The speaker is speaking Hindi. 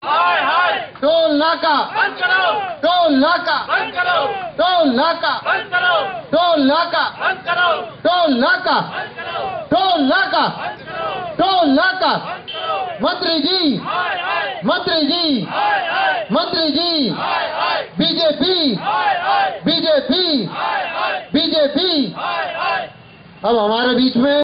हाय हाय टोल नाका बंद करो, टोल नाका बंद करो, टोल नाका बंद करो, टोल नाका बंद करो, टोल नाका बंद करो, टोल नाका बंद करो, टोल नाका। बंद करो। मंत्री जी, हाय हाय मंत्री जी, हाय हाय मंत्री जी, हाय हाय बीजेपी हाय हाय बीजेपी हाय हाय बीजेपी हाय हाय। अब हमारे बीच में